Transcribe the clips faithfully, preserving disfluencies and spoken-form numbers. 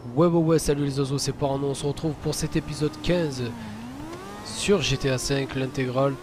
Ouais ouais ouais, salut les oiseaux, c'est Parano, on se retrouve pour cet épisode quinze sur G T A cinq, l'intégrale.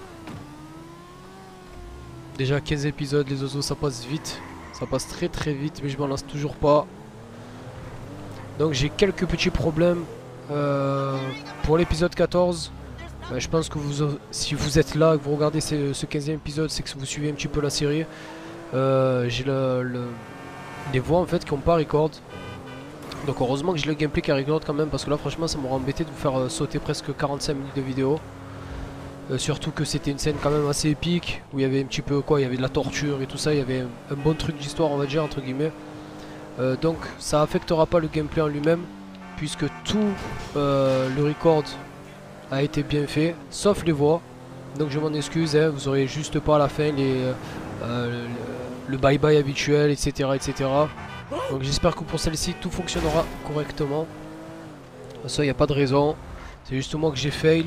Déjà quinze épisodes les oiseaux, ça passe vite, ça passe très très vite, mais je m'en lance toujours pas. Donc j'ai quelques petits problèmes euh, pour l'épisode quatorze. Bah, je pense que vous, si vous êtes là, que vous regardez ce, ce quinzième épisode, c'est que vous suivez un petit peu la série. euh, J'ai le, le, des voix en fait qui n'ont pas record. Donc heureusement que j'ai le gameplay qui record quand même, parce que là franchement ça m'aurait embêté de vous faire euh, sauter presque quarante-cinq minutes de vidéo. euh, Surtout que c'était une scène quand même assez épique, où il y avait un petit peu quoi, il y avait de la torture et tout ça, il y avait un, un bon truc d'histoire on va dire entre guillemets. euh, Donc ça affectera pas le gameplay en lui-même, puisque tout euh, le record a été bien fait, sauf les voix. Donc je m'en excuse, hein, vous aurez juste pas à la fin les, euh, le bye bye habituel, etc etc. Donc j'espère que pour celle-ci tout fonctionnera correctement. Ça, il n'y a pas de raison. C'est juste moi que j'ai fail.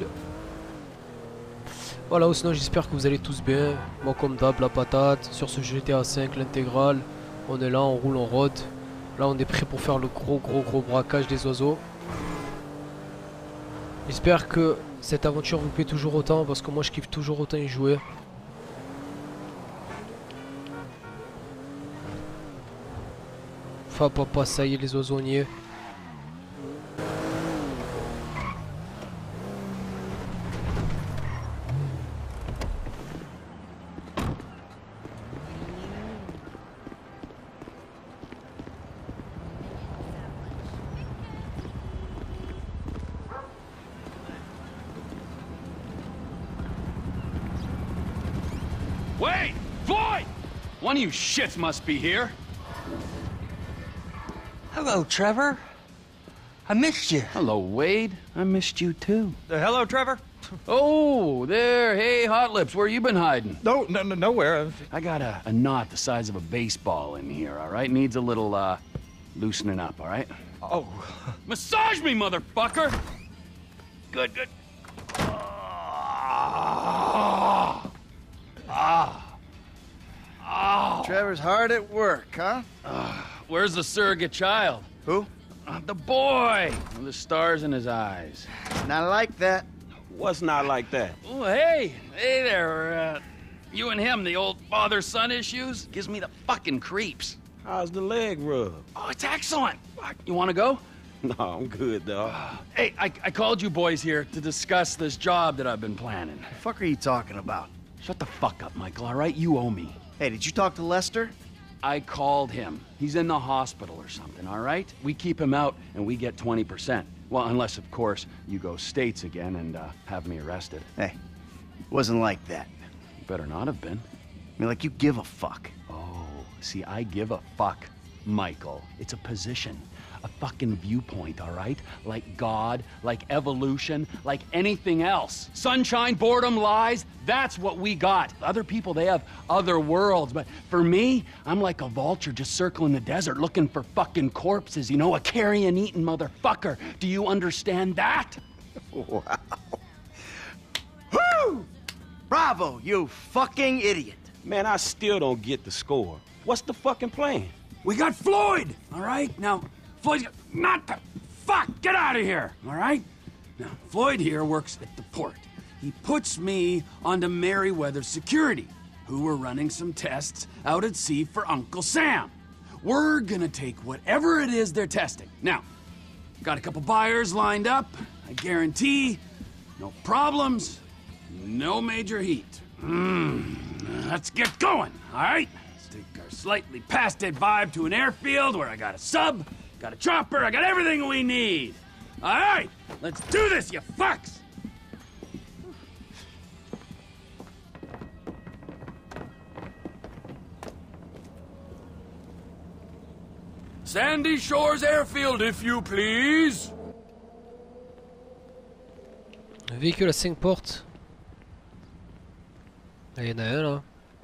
Voilà, ou sinon j'espère que vous allez tous bien. Moi comme d'hab, la patate. Sur ce G T A cinq, l'intégrale. On est là, on roule, on rôde. Là on est prêt pour faire le gros gros gros braquage des oiseaux. J'espère que cette aventure vous plaît toujours autant, parce que moi je kiffe toujours autant y jouer. Enfin papa, ça y est les oiseaux on y est. Wait! Floyd! One of you shits must be here. Hello, Trevor. I missed you. Hello, Wade. I missed you too. Uh, hello, Trevor. Oh, there. Hey, Hot Lips, where you been hiding? No, no, no nowhere. I got a, a knot the size of a baseball in here, all right? Needs a little, uh, loosening up, all right? Oh. Massage me, motherfucker! Good, good. Ah. Ah. Ah. Trevor's hard at work, huh? Uh, where's the surrogate child? Who? Uh, the boy! With the stars in his eyes. Not like that. What's not like that? Oh, hey! Hey there, uh, you and him, the old father-son issues? Gives me the fucking creeps. How's the leg rub? Oh, it's excellent! You wanna go? No, I'm good, dog. Hey, I, I called you boys here to discuss this job that I've been planning. The fuck are you talking about? Shut the fuck up, Michael, all right? You owe me. Hey, did you talk to Lester? I called him. He's in the hospital or something, all right? We keep him out and we get twenty percent. Well, unless, of course, you go states again and uh, have me arrested. Hey, wasn't like that. You better not have been. I mean, like you give a fuck. Oh, see, I give a fuck, Michael. It's a position. A fucking viewpoint, all right? Like God, like evolution, like anything else. Sunshine, boredom, lies, that's what we got. Other people, they have other worlds, but for me, I'm like a vulture just circling the desert looking for fucking corpses, you know, a carrion-eating motherfucker. Do you understand that? Wow. Woo! Bravo, you fucking idiot. Man, I still don't get the score. What's the fucking plan? We got Floyd, all right? Now, Floyd's got... Not the... Fuck! Get out of here, all right? Now, Floyd here works at the port. He puts me onto Merryweather Security, who were running some tests out at sea for Uncle Sam. We're gonna take whatever it is they're testing. Now, got a couple buyers lined up. I guarantee no problems, no major heat. Mm, let's get going, all right? Let's take our slightly past dead vibe to an airfield where I got a sub, got a chopper, I got everything we need. All right, let's do this, you fucks! Sandy Shores Airfield, if you please. Un véhicule à cinq portes. Ah, il y en a un là.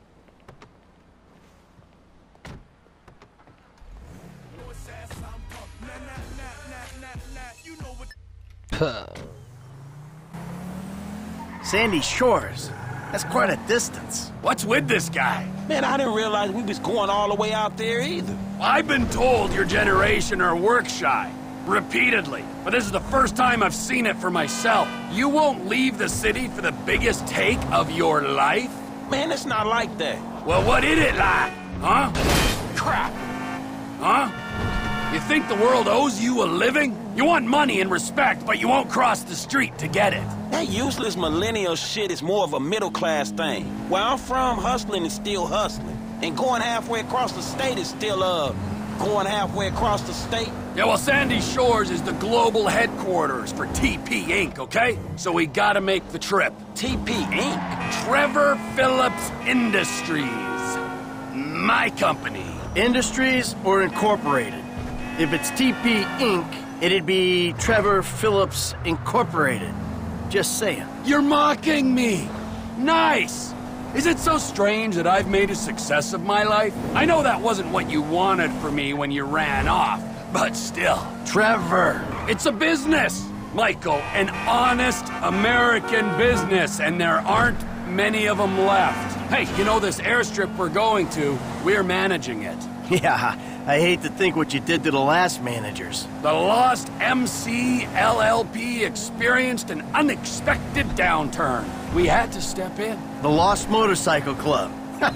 Sandy Shores. That's quite a distance. What's with this guy? Man, I didn't realize we was going all the way out there either. I've been told your generation are work shy. repeatedly, but this is the first time I've seen it for myself. You won't leave the city for the biggest take of your life? Man, it's not like that. Well, what is it like, huh? Crap. Huh? You think the world owes you a living? You want money and respect, but you won't cross the street to get it. That useless millennial shit is more of a middle-class thing. Where I'm from, hustling is still hustling. And going halfway across the state is still, uh, going halfway across the state. Yeah, well, Sandy Shores is the global headquarters for T P Incorporated, okay? So we gotta make the trip. T P Incorporated? Trevor Phillips Industries. My company. Industries or Incorporated? If it's T P Incorporated, it'd be Trevor Phillips Incorporated. Just saying. You're mocking me! Nice! Is it so strange that I've made a success of my life? I know that wasn't what you wanted for me when you ran off, but still. Trevor! It's a business, Michael, an honest American business, and there aren't many of them left. Hey, you know this airstrip we're going to, we're managing it. Yeah, I hate to think what you did to the last managers. The Lost M C L L P experienced an unexpected downturn. We had to step in. The Lost Motorcycle Club.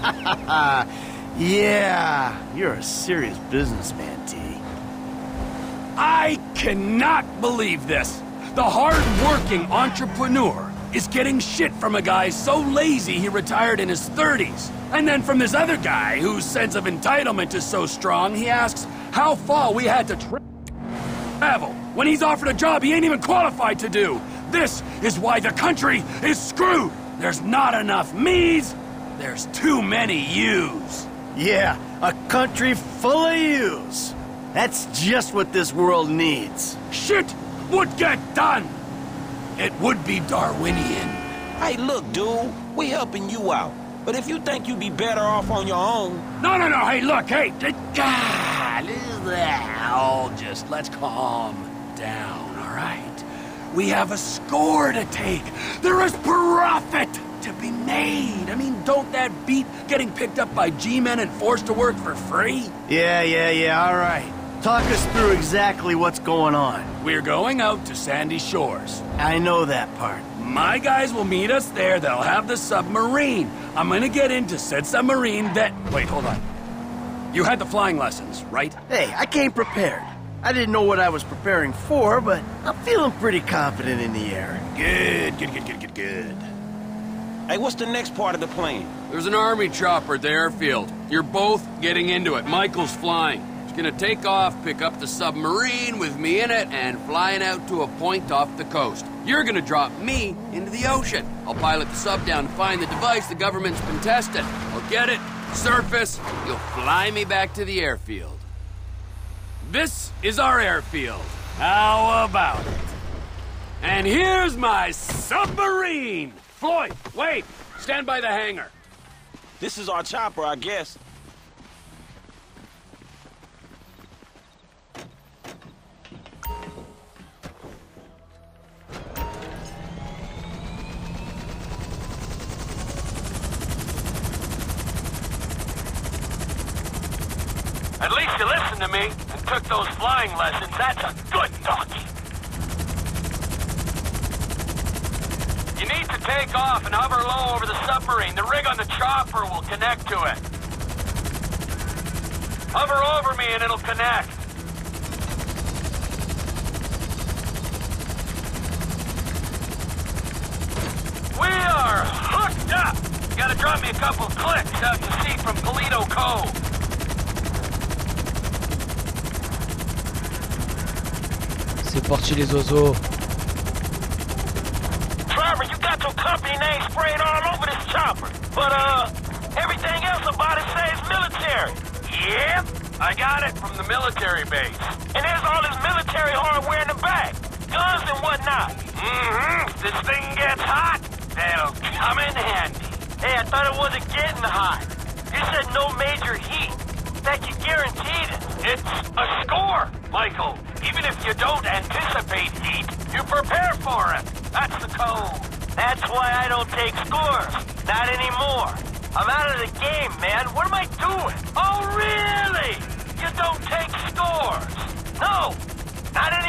Yeah, you're a serious businessman, T. I cannot believe this. The hard-working entrepreneur is getting shit from a guy so lazy he retired in his thirties. And then from this other guy whose sense of entitlement is so strong, he asks how far we had to tra travel when he's offered a job he ain't even qualified to do. This is why the country is screwed. There's not enough me's, there's too many you's. Yeah, a country full of yous. That's just what this world needs. Shit would get done. It would be Darwinian. Hey, look, dude, we helping you out. But if you think you'd be better off on your own... No, no, no, hey, look, hey, God, oh, just let's calm down, all right? We have a score to take. There is profit to be made. I mean, don't that beat getting picked up by G-men and forced to work for free? Yeah, yeah, yeah, all right. Talk us through exactly what's going on. We're going out to Sandy Shores. I know that part. My guys will meet us there. They'll have the submarine. I'm gonna get into said submarine that... Wait, hold on. You had the flying lessons, right? Hey, I came prepared. I didn't know what I was preparing for, but I'm feeling pretty confident in the air. Good, good, good, good, good, good. Hey, what's the next part of the plane? There's an army chopper at the airfield. You're both getting into it. Michael's flying. He's gonna take off, pick up the submarine with me in it, and flying out to a point off the coast. You're gonna drop me into the ocean. I'll pilot the sub down to find the device the government's been testing. I'll get it, surface, you'll fly me back to the airfield. This is our airfield. How about it? And here's my submarine! Floyd, wait! Stand by the hangar. This is our chopper, I guess. At least you listened to me and took those flying lessons. That's a good donkey. You need to take off and hover low over the submarine. The rig on the chopper will connect to it. Hover over me and it'll connect. We are hooked up! You gotta drop me a couple clicks out to sea from Toledo Cove. C'est parti les oiseaux. Trevor, you got your company name sprayed all over this chopper. But, uh, everything else about it says military. Yep, I got it from the military base. And there's all this military hardware in the back. Guns and whatnot. Mm-hmm. If this thing gets hot, that'll come in handy. Hey, I thought it wasn't getting hot. You said no major heat. That you guaranteed it. It's a score, Michael. Even if you don't anticipate heat, you prepare for it. That's the code. That's why I don't take scores. Not anymore. I'm out of the game, man. What am I doing? Oh, really? You don't take scores? No, not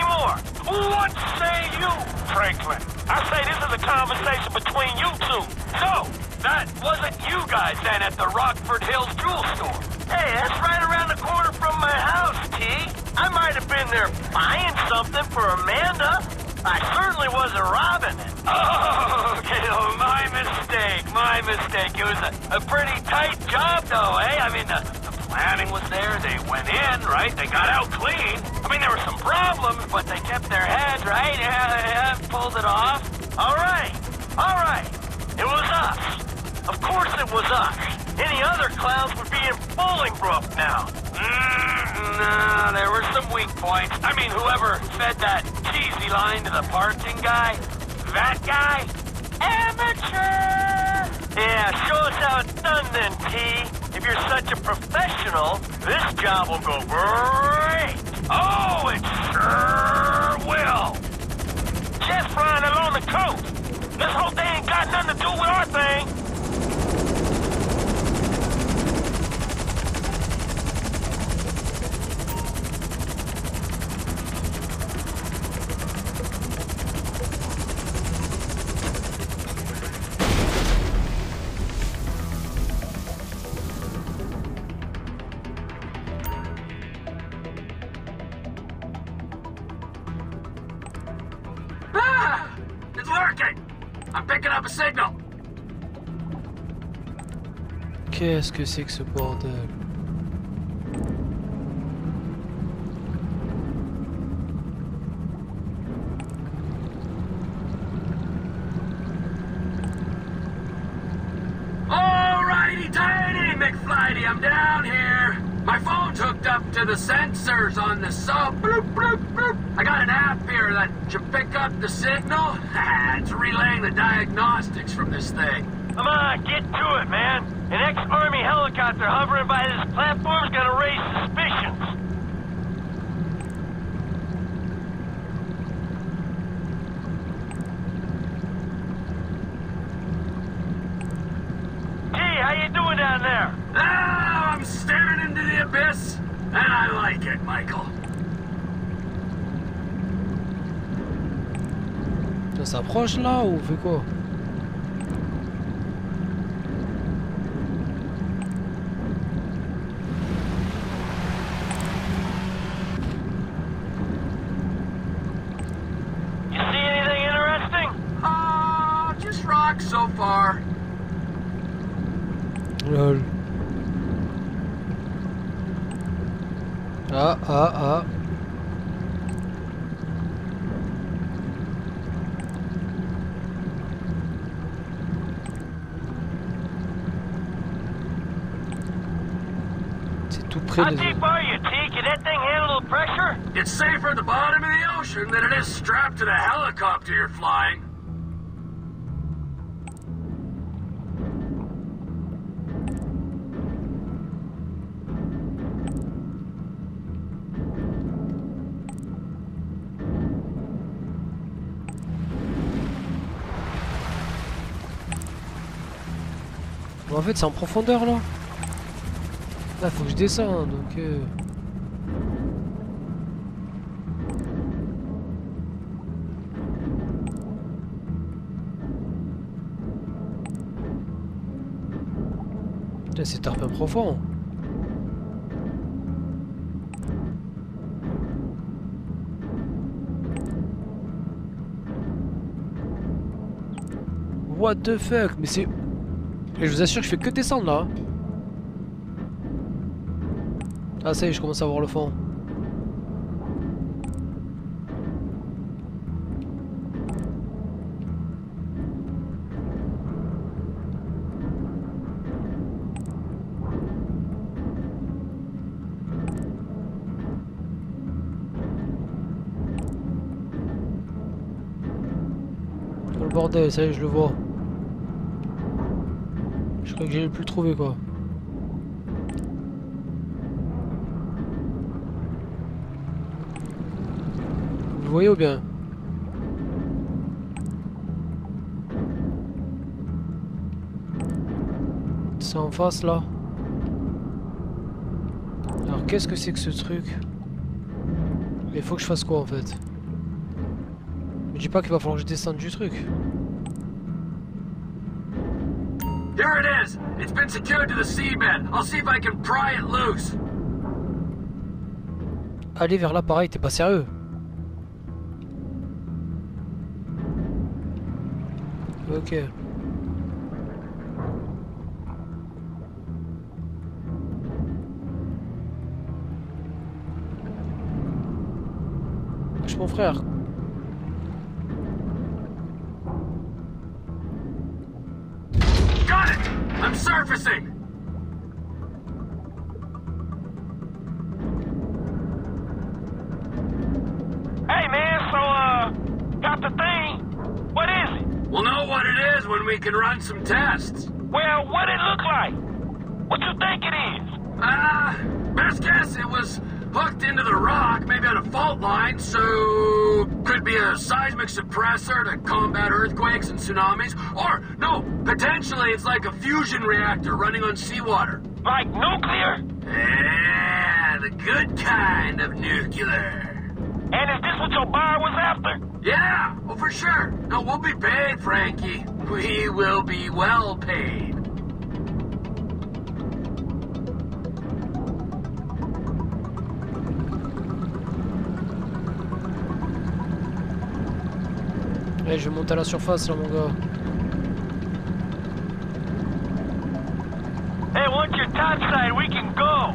What say you, Franklin? I say this is a conversation between you two. So, that wasn't you guys then at the Rockford Hills jewel store? Hey, that's right around the corner from my house, T. I might have been there buying something for Amanda. I certainly wasn't robbing it. Oh, okay, oh, my mistake, my mistake. It was a, a pretty tight job, though, eh? I mean, the, the planning was there. They went in, right? They got out clean. I mean, there were some problems, but they kept their heads, right? Yeah, yeah, pulled it off. All right, all right. It was us. Of course it was us. Any other clowns would be in Bolingbrook now. Mm, no, there were some weak points. I mean, whoever fed that cheesy line to the parking guy, that guy, amateur! Yeah, show us how it's done then, T. If you're such a professional, this job will go great. Oh, it sure will. Just flying along the coast. This whole thing ain't got nothing to do with our thing. Qu'est-ce que c'est que ce bordel? Alrighty tighty, McFlighty, I'm down here. My phone's hooked up to the sensors on the sub. Bloop, bloop, bloop. I got an app here that should pick up the signal. It's relaying the diagnostics from this thing. Come on, get to it, man. An ex-Army helicopter hovering by this platform's gonna raise suspicions. Hey, how you doing down there? Oh, I'm staring into the abyss, and I like it, Michael. Ça s'approche là ou on fait quoi? So far. Lol. Ah ah ah. C'est tout près How des deep are you, T? Can that thing handle the pressure? It's safer at the bottom of the ocean than it is strapped to the helicopter you're flying. En fait, c'est en profondeur là. Là, faut que je descende, donc. Euh... Là, c'est tarpin profond. What the fuck? Mais c'est... Et je vous assure que je fais que descendre là. Ah ça y est, je commence à voir le fond. Oh, le bordel, ça y est, je le vois. Je crois que j'allais plus le trouver quoi. Vous le voyez ou bien? C'est en face là. Alors qu'est-ce que c'est que ce truc? Il faut que je fasse quoi en fait? Me dis pas qu'il va falloir que je descende du truc. Here it is. It's been secured to the seabed. I'll see if I can pry it loose. Aller vers là, pareil, t'es pas sérieux. Ok. Lâche mon frère. Got it! I'm surfacing! Hey, man, so, uh, got the thing? What is it? We'll know what it is when we can run some tests. Well, what it look like? What you think it is? Ah, uh, best guess it was hooked into the rock, maybe on a fault line, so could be a seismic suppressor to combat earthquakes and tsunamis, or no, potentially it's like a fusion reactor running on seawater. Like nuclear? Yeah, the good kind of nuclear. And is this what your buyer was after? Yeah, well for sure. No, we'll be paid, Frankie. We will be well paid. Allez, je monte à la surface là, mon gars. Hey, once you're topside, we can go.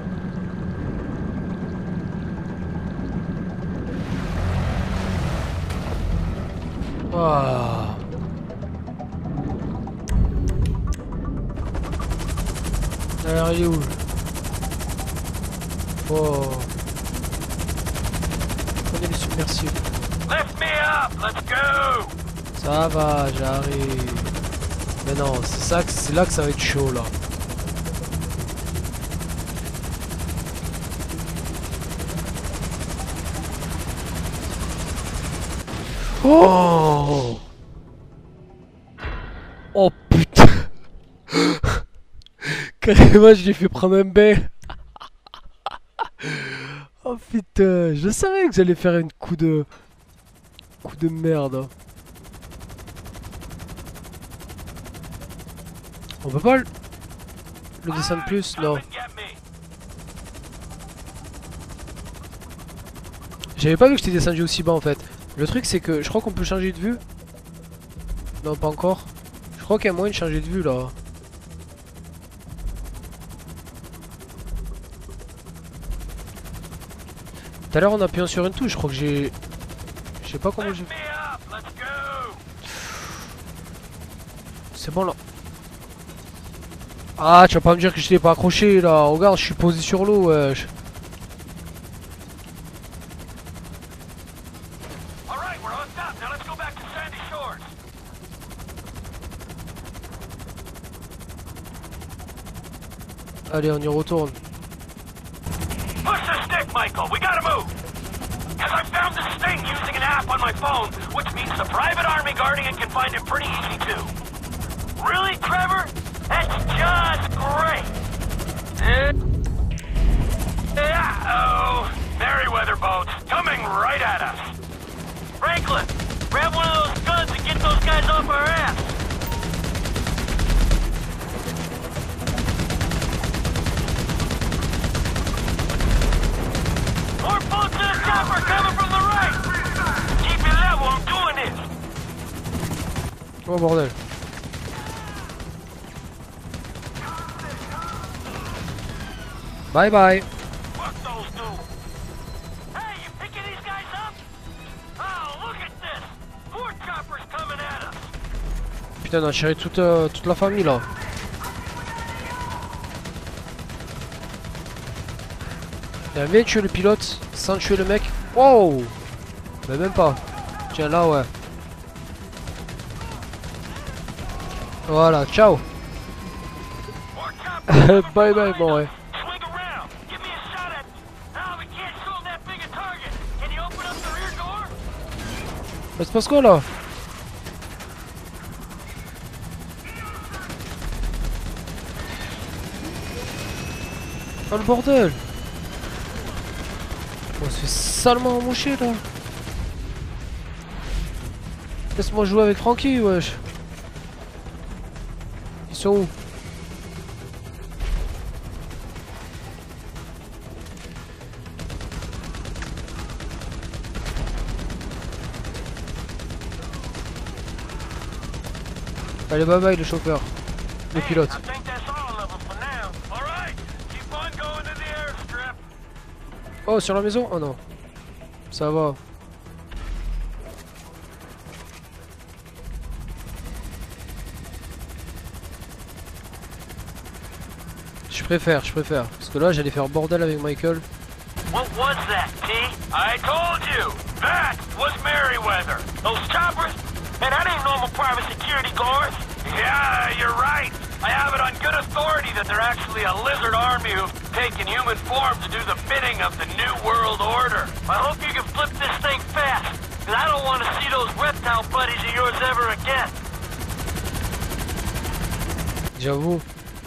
Ah. Alors, il est où? Oh. Prenez les submersibles. Lift me up, let's go. Ça va, j'arrive. Mais non, c'est ça, que- c'est là que ça va être chaud là. Oh! Oh putain! Carrément, je l'ai fait prendre un bain. Oh putain, je savais que j'allais faire une coup de... coup de merde. On peut pas le, le descendre plus? Non. J'avais pas vu que j'étais descendu aussi bas en fait. Le truc c'est que je crois qu'on peut changer de vue. Non, pas encore. Je crois qu'il y a moyen de changer de vue là. Tout à l'heure en appuyant sur une touche, je crois que j'ai... Je sais pas comment j'ai... C'est bon là. Ah, tu vas pas me dire que je t'ai pas accroché là. Regarde, je suis posé sur l'eau, wesh. Allez, on y retourne. Push the stick, Michael. We gotta move. Cause I found this thing using an app on my phone, which means the private army guarding it can find it pretty easy too. Really, Trevor? That's just great. Uh-oh. Merryweather boats coming right at us. Franklin, grab one of those guns and get those guys off our ass. More boats in the chopper coming from the right. Keep it level, I'm doing this. Oh bordel. Bye bye. Fuck those dudes. Hey, you picking these guys up? Oh, look at this. More choppers coming at us. Putain, on a tiré toute, euh, toute la famille là. Il a bien tué le pilote sans tuer le mec. Wow! Mais même pas. Tiens là, ouais. Voilà, ciao. More choppers. Bye bye, bon ouais. Swing around. Give me a shot at. Oh, we can't show that big a target. Can you open up the rear door? Mais c'est passe quoi là? Oh le bordel! On se fait salement embaucher là! Laisse-moi jouer avec Frankie, wesh. Ils sont où? Allez, bye bye le chauffeur, le pilote. Oh, sur la maison? Oh non. Ça va. Je préfère, je préfère. Parce que là, j'allais faire bordel avec Michael. What was that, T? I told you! That was Merryweather! Those choppers? Man, that ain't normal private security guards! Yeah, you're right! I have it on good authority that they're actually a lizard army who've taken human form to do the bidding of the New World Order. I hope you can flip this thing fast, because I don't want to see those reptile buddies of yours ever again. J'avoue.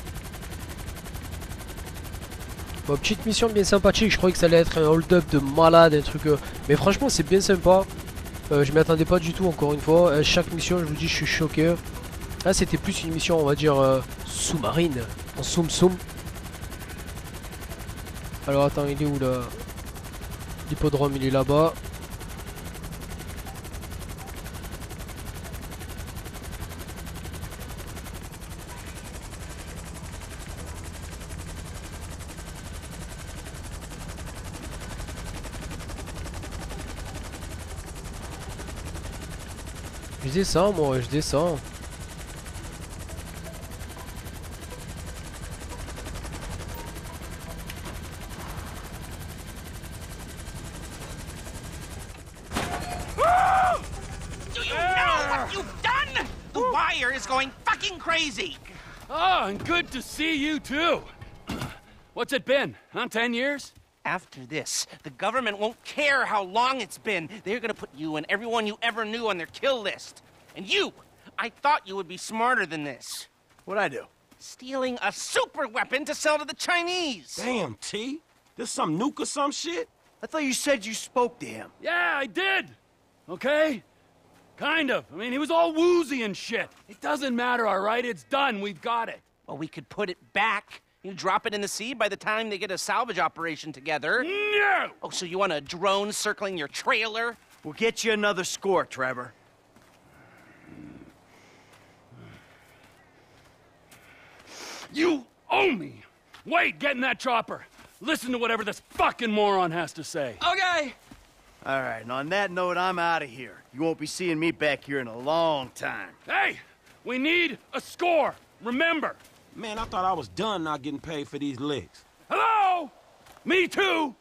Bon, petite mission bien sympathique, je croyais que ça allait être un hold-up de malade, un truc... Euh... Mais franchement c'est bien sympa. Euh, je m'y attendais pas du tout encore une fois. Euh, chaque mission je vous dis je suis choqué. Là c'était plus une mission on va dire euh, sous-marine. En soum soum. Alors attends il est où là? L'hippodrome il est là-bas. Je descends moi, je descends. Do you know what you've done? The wire is going fucking crazy. Oh, and good to see you too. What's it been, huh? Ten years? After this, the government won't care how long it's been. They're gonna put you and everyone you ever knew on their kill list. And you, I thought you would be smarter than this. What'd I do? Stealing a super weapon to sell to the Chinese. Damn, T. This some nuke or some shit? I thought you said you spoke to him. Yeah, I did. Okay? Kind of. I mean, he was all woozy and shit. It doesn't matter, all right? It's done. We've got it. Well, we could put it back. You drop it in the sea by the time they get a salvage operation together. No! Oh, so you want a drone circling your trailer? We'll get you another score, Trevor. You owe me! Wait, get in that chopper. Listen to whatever this fucking moron has to say. Okay. All right, and on that note, I'm out of here. You won't be seeing me back here in a long time. Hey! We need a score! Remember! Man, I thought I was done not getting paid for these licks. Hello? Me too!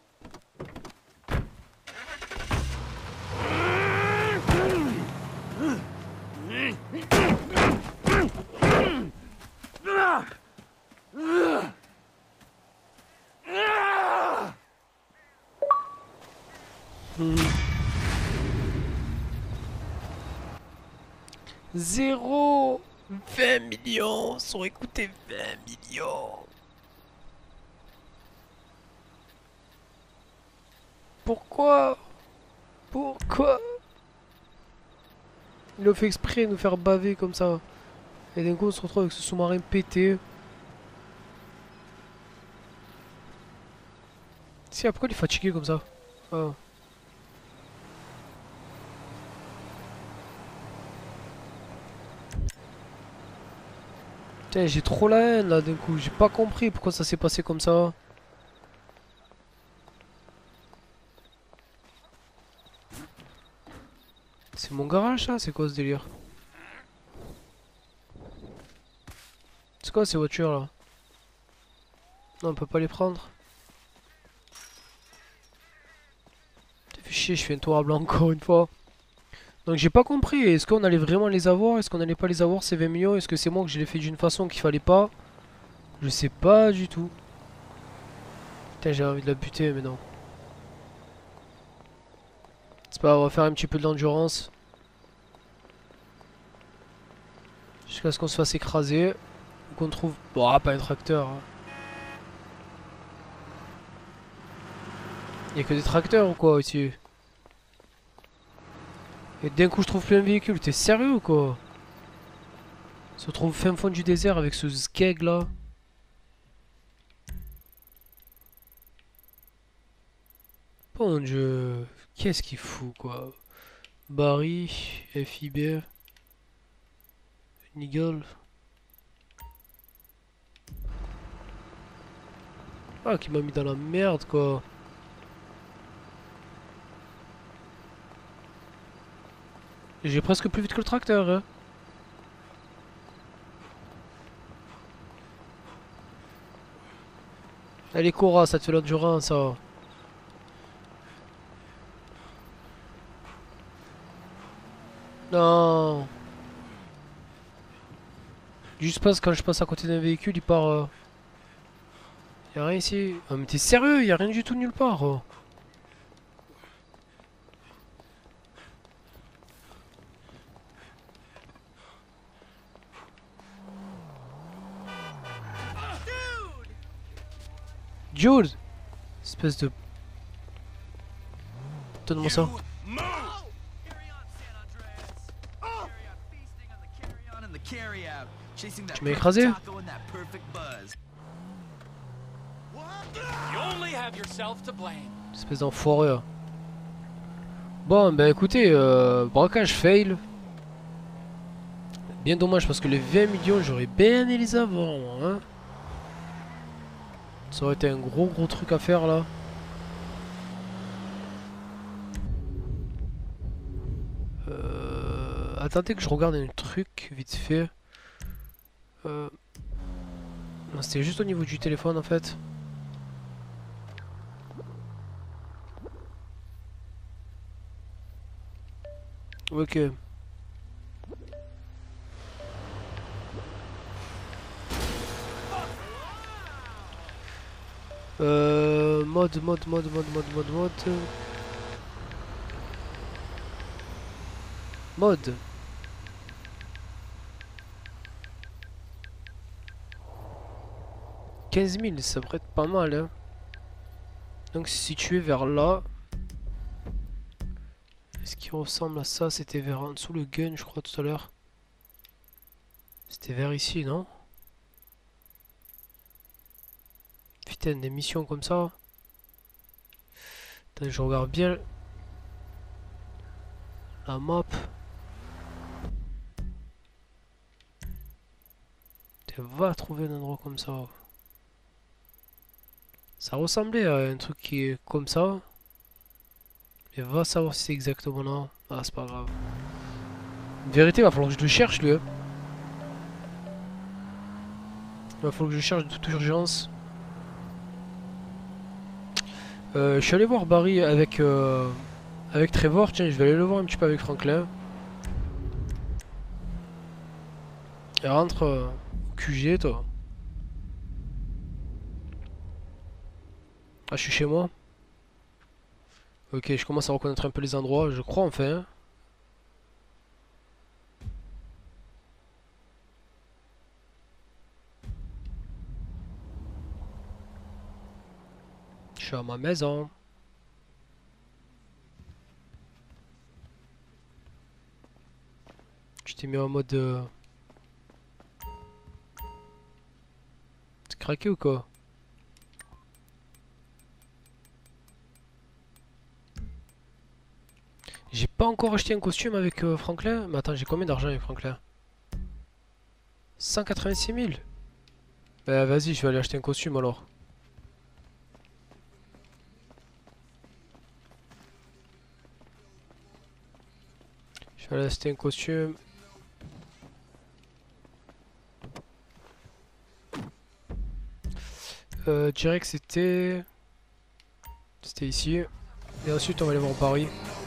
Zéro vingt millions, ça aurait coûté vingt millions. Pourquoi? Pourquoi? Il a fait exprès de nous faire baver comme ça. Et d'un coup on se retrouve avec ce sous-marin pété. Si, pourquoi il est fatigué comme ça? Ah. Putain, j'ai trop la haine là d'un coup, j'ai pas compris pourquoi ça s'est passé comme ça. C'est mon garage ça? C'est quoi ce délire? C'est quoi ces voitures là? Non, on peut pas les prendre. T'as fait chier, je fais un tour à blanc encore une fois. Donc j'ai pas compris, est-ce qu'on allait vraiment les avoir? Est-ce qu'on allait pas les avoir ces vingt millions? Est-ce que c'est moi que je l'ai fait d'une façon qu'il fallait pas? Je sais pas du tout. Putain, j'ai envie de la buter mais non. C'est pas grave, on va faire un petit peu de l'endurance. Jusqu'à ce qu'on se fasse écraser. Ou qu'on trouve... Bon, ah, pas un tracteur. Hein. Y'a que des tracteurs ou quoi ici? Et d'un coup je trouve plus un véhicule, t'es sérieux ou quoi? Se trouve fin fond du désert avec ce skeg là. Bon dieu, qu'est-ce qu'il fout quoi? Barry, F I B, Nigel. Ah, qui m'a mis dans la merde quoi. J'ai presque plus vite que le tracteur hein. Allez Cora, ça te fait l'endurance ça. Non. Juste parce que quand je passe à côté d'un véhicule, il part... Euh... Y'a rien ici. Ah mais t'es sérieux, y'a rien du tout nulle part. Oh. Jude! Espèce de... Donne-moi ça. Tu m'as écrasé? Espèce d'enfoiré. Bon, bah écoutez, euh, braquage fail. Bien dommage parce que les vingt millions, j'aurais bien aimé les avoir, moi, hein. Ça aurait été un gros gros truc à faire là. Euh, attendez que je regarde un truc vite fait. Euh, C'était juste au niveau du téléphone en fait. Ok. Euh, mode, mode, mode, mode, mode, mode, mode. Mode. quinze mille, ça pourrait être pas mal. Hein. Donc situé vers là. Est-ce qu'il ressemble à ça? C'était vers en dessous le gun, je crois, tout à l'heure. C'était vers ici, non? Putain, des missions comme ça. Attends, je regarde bien la map. Tu vas trouver un endroit comme ça. Ça ressemblait à un truc qui est comme ça. Mais va savoir si c'est exactement là. Ah, c'est pas grave. En vérité, il va falloir que je le cherche, lui. Hein. Il va falloir que je cherche de toute urgence. Euh, je suis allé voir Barry avec, euh, avec Trevor. Tiens, je vais aller le voir un petit peu avec Franklin. Et rentre euh, au Q G, toi. Ah, je suis chez moi. Ok, je commence à reconnaître un peu les endroits, je crois enfin. Je suis à ma maison. Tu t'es mis en mode... Euh... T'es craqué ou quoi? J'ai pas encore acheté un costume avec euh, Franklin. Mais attends, j'ai combien d'argent avec Franklin? cent quatre-vingt-six mille. Bah vas-y, je vais aller acheter un costume alors. Je vais aller acheter un costume. Euh, je dirais que c'était... C'était ici. Et ensuite on va aller voir Paris.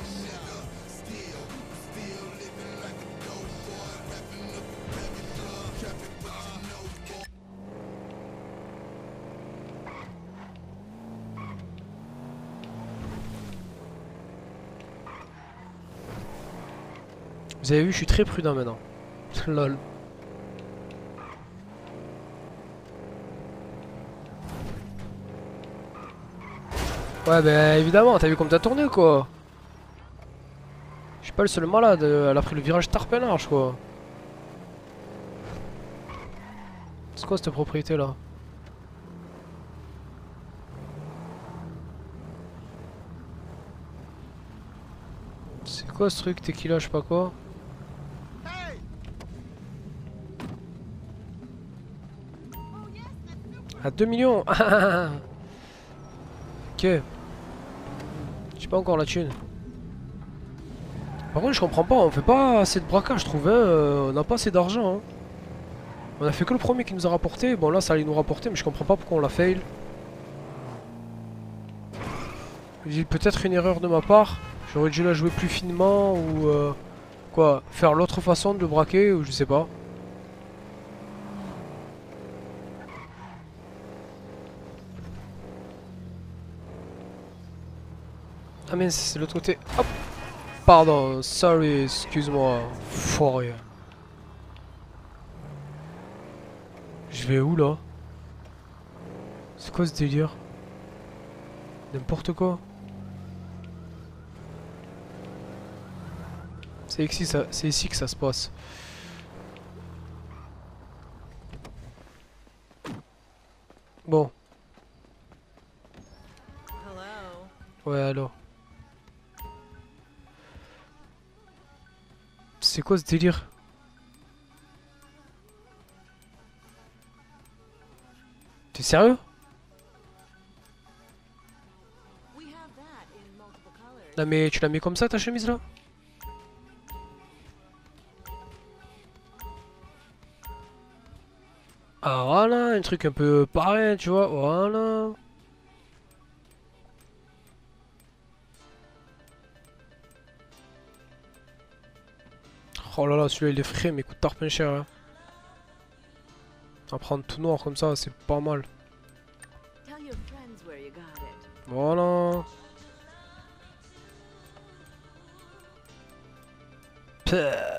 Vous avez vu, je suis très prudent maintenant. Lol. Ouais, bah évidemment, t'as vu comme t'as tourné quoi. Je suis pas le seul malade, elle a pris le virage tarpin-large quoi. C'est quoi cette propriété là? C'est quoi ce truc tequila, je sais pas quoi? À deux millions. Ok. J'ai pas encore la thune. Par contre je comprends pas, on fait pas assez de braquage je trouve, hein. euh, on n'a pas assez d'argent. Hein. On a fait que le premier qui nous a rapporté, bon là ça allait nous rapporter mais je comprends pas pourquoi on l'a fail. Peut-être une erreur de ma part, j'aurais dû la jouer plus finement ou euh, quoi, faire l'autre façon de le braquer ou je sais pas. Ah mais c'est l'autre côté, hop. Pardon, sorry, excuse-moi, foiré. Je vais où là? C'est quoi ce délire? N'importe quoi. C'est ici, ça, c'est ici que ça se passe. Bon. Ouais alors. C'est quoi ce délire? T'es sérieux? Non mais tu la mets comme ça ta chemise là? Ah voilà, un truc un peu pareil tu vois, voilà. Oh là là, celui-là il est frais mais il coûte tarpin cher. Hein. À prendre tout noir comme ça, c'est pas mal. Voilà. Puh.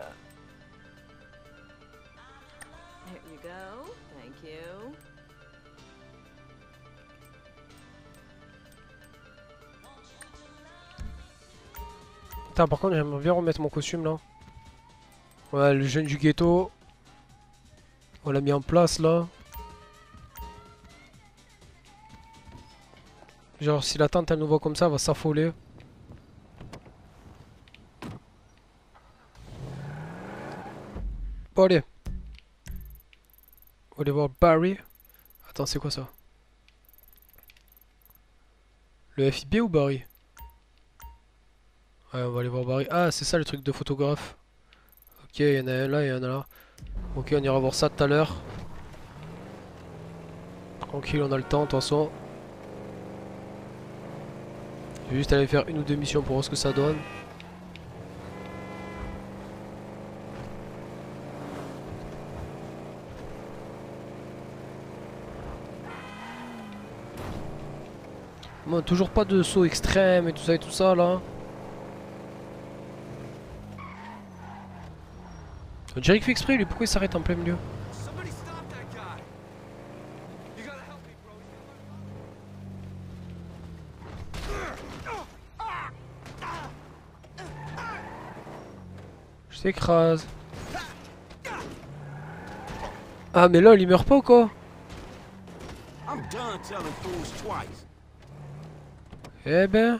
Putain, par contre, j'aimerais bien remettre mon costume là. Ouais, le jeune du ghetto. On l'a mis en place là. Genre, si la tante elle nous voit comme ça, elle va s'affoler. Bon, allez. On va aller voir Barry. Attends, c'est quoi ça? Le F I B ou Barry? Ouais, on va aller voir Barry. Ah, c'est ça le truc de photographe. Ok, il y en a un là, il y en a là. Ok, on ira voir ça tout à l'heure. Tranquille, on a le temps, de toute façon. Je vais juste aller faire une ou deux missions pour voir ce que ça donne. Bon, toujours pas de saut extrême et tout ça et tout ça là. On dirait qu'il fait exprès lui, pourquoi il s'arrête en plein milieu? Je t'écrase. Ah mais là il meurt pas ou quoi? Eh ben.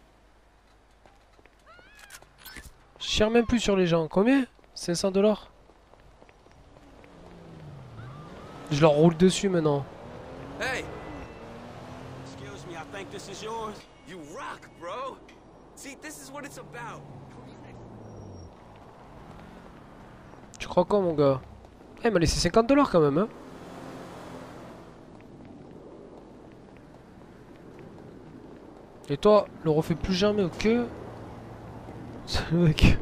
Je tire même plus sur les gens. Combien? cinq cents dollars. Je leur roule dessus maintenant. Hey. Excuse me, I think this is yours. You rock, bro. See, this is what it's about. Tu crois quoi mon gars? Eh, il m'a laissé cinquante dollars quand même hein. Et toi, le refais plus jamais, ok? C'est le mec.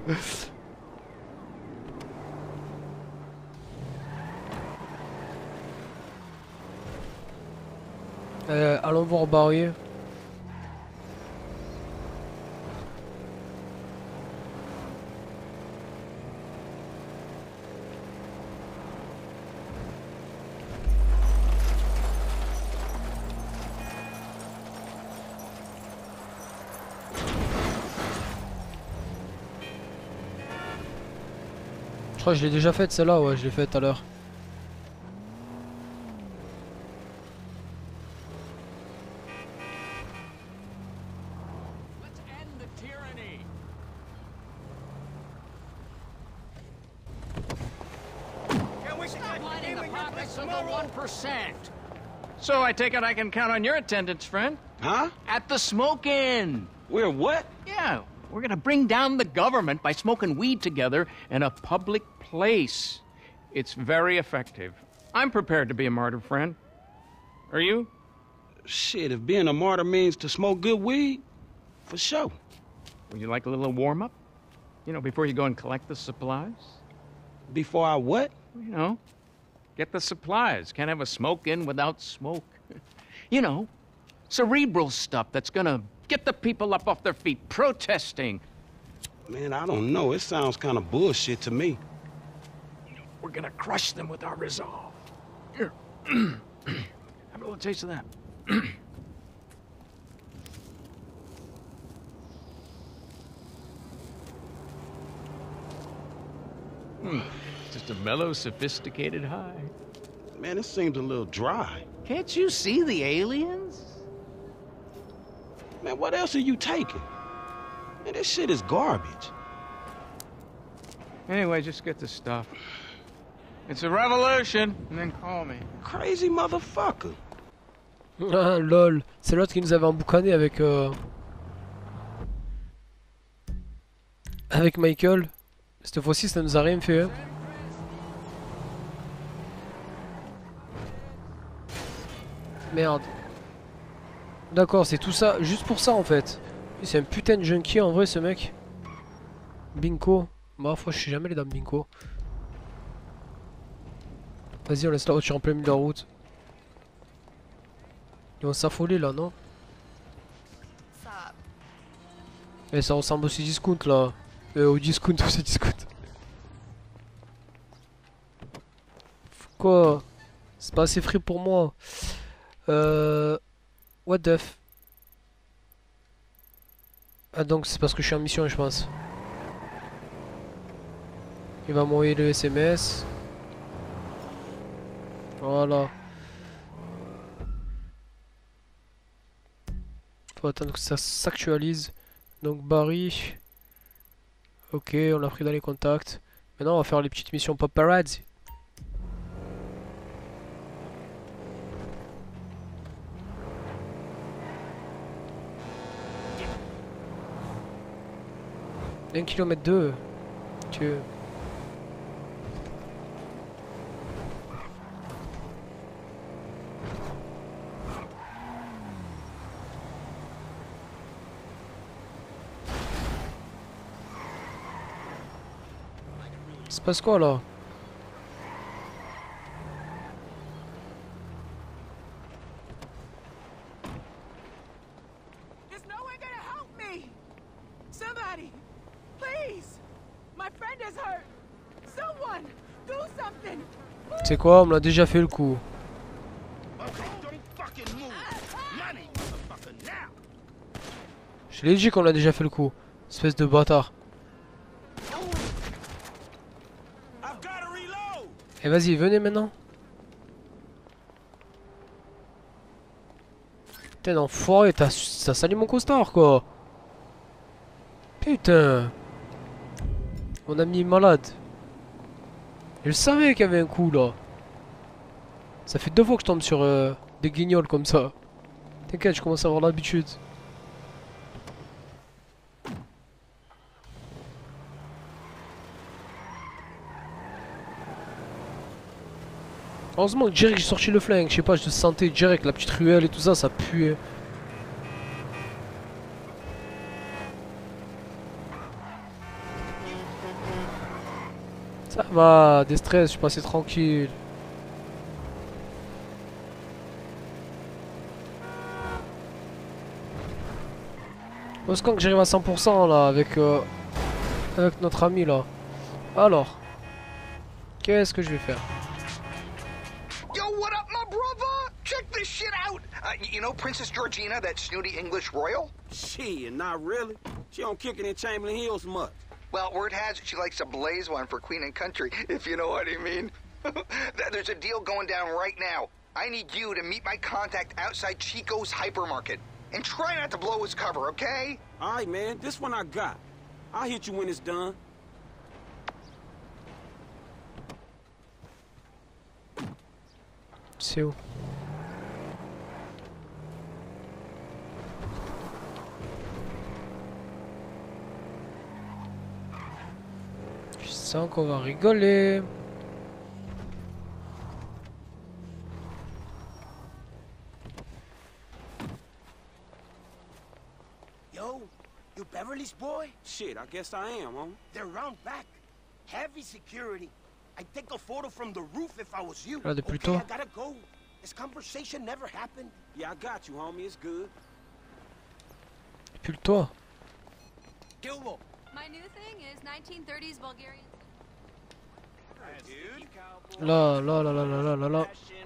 euh, allons voir Barry. Je crois que je l'ai déjà faite celle-là, ouais, je l'ai faite tout à l'heure. So I take it I can count on your attendance, friend? Huh? At the smoke-in. We're what? Yeah, we're gonna bring down the government by smoking weed together in a public place. It's very effective. I'm prepared to be a martyr, friend. Are you? Shit, if being a martyr means to smoke good weed, for sure. Would you like a little warm-up? You know, before you go and collect the supplies? Before I what? You know, get the supplies. Can't have a smoke-in without smoke. You know, cerebral stuff that's gonna get the people up off their feet, protesting. Man, I don't know. It sounds kind of bullshit to me. We're gonna crush them with our resolve. Here. Have a little taste of that. Hmm. Just a mellow, sophisticated high. Man, it seems a little dry. Can't you see the aliens? Man, what else are you taking? Man, this shit is garbage. Anyway, just get the stuff. It's a revolution, and then call me. Crazy motherfucker. Ah lol, c'est l'autre qui nous avait emboucané avec euh... avec Michael. Cette fois-ci ça nous a rien fait hein. Merde. D'accord, c'est tout ça, juste pour ça en fait. C'est un putain de junkie en vrai ce mec. Binko. Bah fois je sais jamais les dames Binko. Vas-y on laisse la voiture en plein milieu de la route. Ils vont s'affoler là, non? Et ça ressemble aussi discount là. Euh, au discount, aussi discount. Quoi? C'est pas assez free pour moi. Euh... What the f... Ah donc c'est parce que je suis en mission je pense. Il va m'envoyer le S M S. Voilà. Faut attendre que ça s'actualise. Donc Barry. Ok, on l'a pris dans les contacts. Maintenant on va faire les petites missions paparazzi. Un kilomètre deux. Tu... Il se passe quoi là? There's no one gonna help me. Somebody, please. My friend is hurt. Someone, do something. C'est quoi? On me l'a déjà fait le coup. Je l'ai dit qu'on l'a déjà fait le coup. Espèce de bâtard. Et vas-y, venez maintenant. Putain d'enfoiré, t'as sali mon costard quoi. Putain. Mon ami est malade. Je savais qu'il y avait un coup là. Ça fait deux fois que je tombe sur euh, des guignols comme ça. T'inquiète, je commence à avoir l'habitude. Heureusement que direct j'ai sorti le flingue, je sais pas, je sentais direct la petite ruelle et tout ça, ça puait. Ça va, des stress, je suis passé tranquille. Bon, c'est quand que j'arrive à cent pour cent là avec, euh, avec notre ami là. Alors, qu'est-ce que je vais faire? Yo, what up, my brother? Check this shit out. Uh, you know Princess Georgina, that snooty English royal? Shit, not really. She don't kick it in Chamberlain Hills much. Well, word has it she likes to blaze one for Queen and Country, if you know what I mean. There's a deal going down right now. I need you to meet my contact outside Chico's hypermarket. And try not to blow his cover, okay? Alright, man, this one I got. I'll hit you when it's done. C'est où? Je sens qu'on va rigoler. Yo, you Beverly's boy? Shit, I guess I am, homie. They're round back. Heavy security. I'd take a photo from the roof if I was you. Là, de plus Okay, tôt. I gotta go. This conversation never happened. Yeah, I got you, homie. It's good. Puis le toit. Gilmo. My new thing is nineteen thirties Bulgarian. Là, là, là, là, là, là, là, là.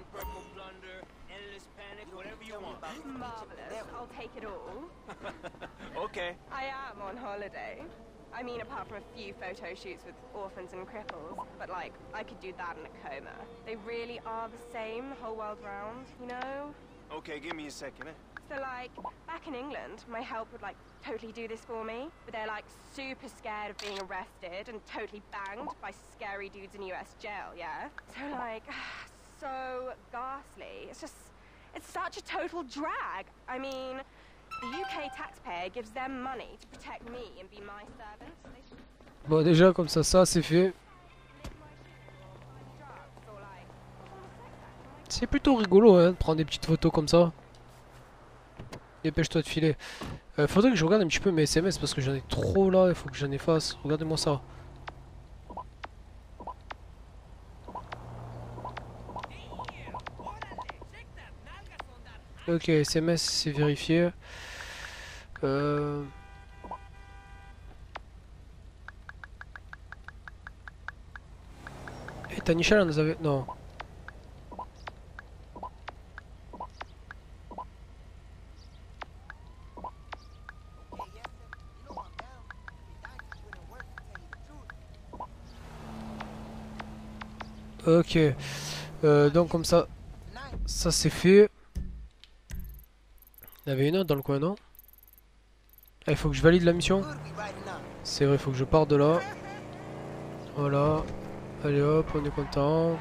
Marvelous. I'll take it all. Okay. I am on holiday. I mean, apart from a few photo shoots with orphans and cripples, but like, I could do that in a coma. They really are the same the whole world round, you know? Okay, give me a second, eh? So like, back in England, my help would like totally do this for me, but they're like super scared of being arrested and totally banged by scary dudes in U S jail, yeah? So like, so ghastly. It's just, it's such a total drag. I mean, the U K taxpayer gives them money to protect me and be my servant. They should Bon, déjà, comme ça, ça, c'est fait. C'est plutôt rigolo, hein, de prendre des petites photos comme ça. Dépêche-toi de filer. Euh, faudrait que je regarde un petit peu mes S M S parce que j'en ai trop là, il faut que j'en efface. Regardez-moi ça. Ok, S M S, c'est vérifié. Euh... Et Tanisha, elle nous avait... Non. Ok. Euh, donc comme ça, ça c'est fait. Il y en avait une autre dans le coin, non? Ah, il faut que je valide la mission. C'est vrai, il faut que je parte de là. Voilà. Allez hop, on est content.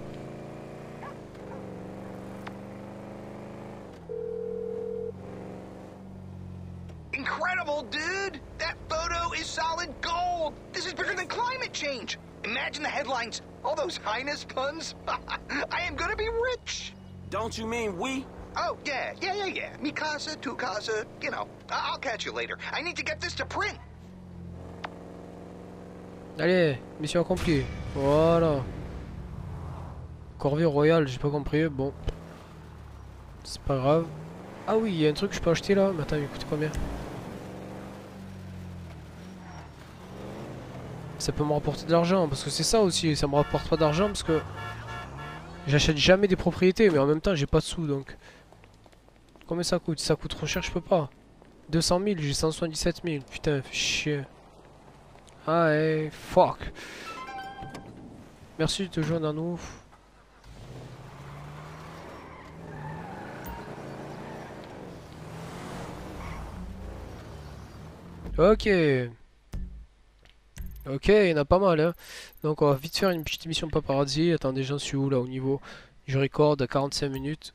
Incredible, dude! That photo is solid gold! This is bigger than climate change! Imagine the headlines. All those highness puns. I am gonna be rich! Don't you mean we? Oh, yeah, yeah, yeah, yeah. Mi casa, tu casa, you know. I I'll catch you later. I need to get this to print. Allez, mission accomplie. Voilà. Corvée royale, j'ai pas compris. Bon. C'est pas grave. Ah oui, il y a un truc que je peux acheter là. Mais attends, il coûte combien? Ça peut me rapporter de l'argent. Parce que c'est ça aussi. Ça me rapporte pas d'argent parce que j'achète jamais des propriétés. Mais en même temps, j'ai pas de sous donc. Combien ça coûte? Ça coûte trop cher, je peux pas. deux cent mille, j'ai cent soixante-dix-sept mille. Putain, fait chier. Ah, hey, fuck. Merci de te joindre à nous. Ok. Ok, il y en a pas mal, hein. Donc on va vite faire une petite émission paparazzi. Attendez, j'en suis où là au niveau? Je recorde à quarante-cinq minutes.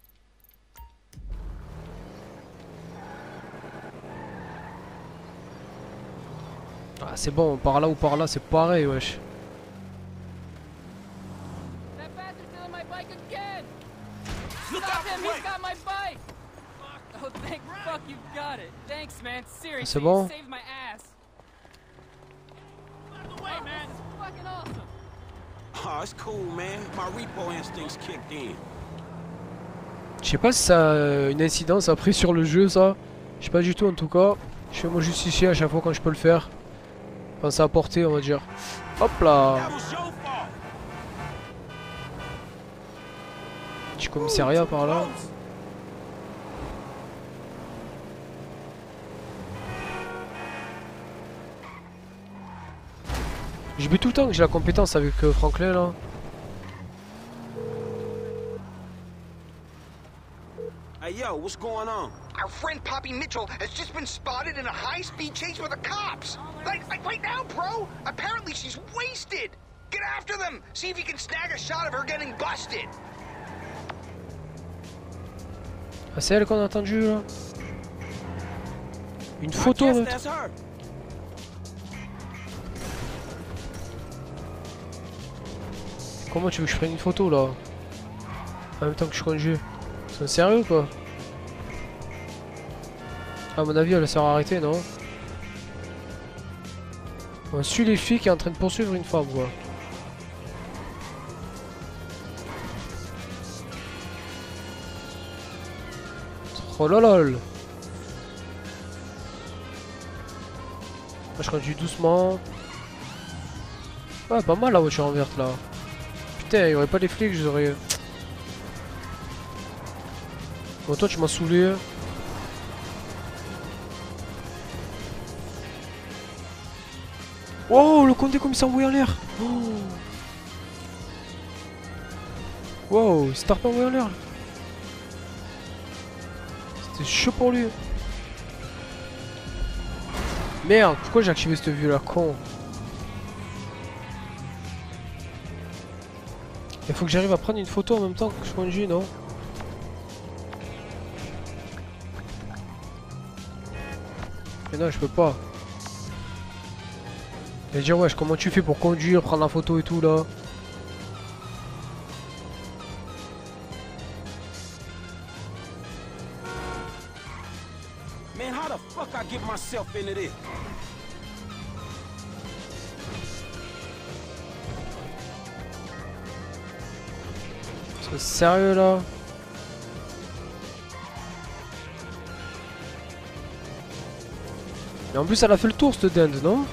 Ah, c'est bon, par là ou par là, c'est pareil, wesh. C'est bon? Oh, it's cool, man. My repo instincts kicked in. Je sais pas si ça a une incidence après sur le jeu, ça. Je sais pas du tout, en tout cas. Je fais mon justicier à chaque fois quand je peux le faire. Enfin, ça a porté, on va dire. Hop là. Petit commissariat par là. J'ai vu tout le temps que j'ai la compétence avec euh, Franklin là. Hey, yo, what's going on? Our friend Poppy Mitchell has just been spotted in a high-speed chase with the cops. Like, like right now, bro. Apparently she's wasted. Get after them. See if you can snag a shot of her getting busted. Ah, c'est elle qu'on a entendu là. Une photo en même temps. Comment tu veux que je prenne une photo là? En même temps que je conduis. C'est sérieux quoi? À mon avis elle sera arrêtée, non? On suit les filles qui est en train de poursuivre une femme quoi. Oh là là. Moi je conduis doucement. Ouais, pas mal la voiture en verte là. Putain, il y aurait pas les flics, je aurais... Bon, toi tu m'as saoulé. Oh, le Condé comme il s'est envoyé en l'air. Oh. Wow, il s'est tarpé envoyé en l'air. C'était chaud pour lui. Merde, pourquoi j'ai activé cette vue là, con? Il faut que j'arrive à prendre une photo en même temps que je conduis, non? Mais non, je peux pas. Je vais dire, wesh, comment tu fais pour conduire, prendre la photo et tout là? Man, how the fuck I get myself into this? C'est sérieux là? Mais en plus elle a fait le tour cette dinde, non?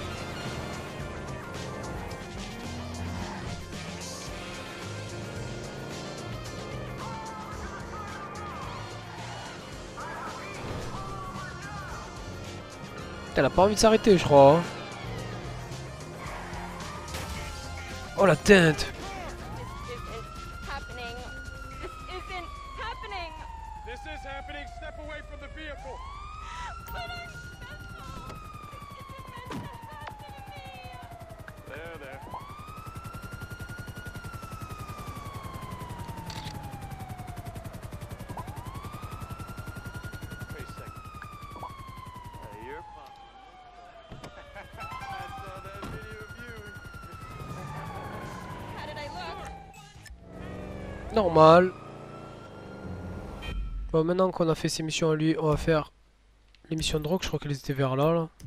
Elle a pas envie de s'arrêter je crois. Hein. Oh la teinte. Normal. Bon, maintenant qu'on a fait ces missions à lui, on va faire les missions de drogue. Je crois qu'elles étaient vers là, là.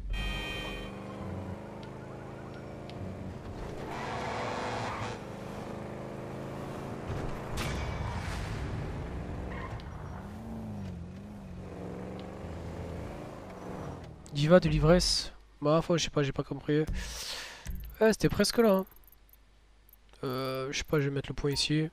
Diva de l'ivresse. Bah, fois, je sais pas, j'ai pas compris. Ouais, c'était presque là. Hein. Euh, je sais pas, je vais mettre le point ici.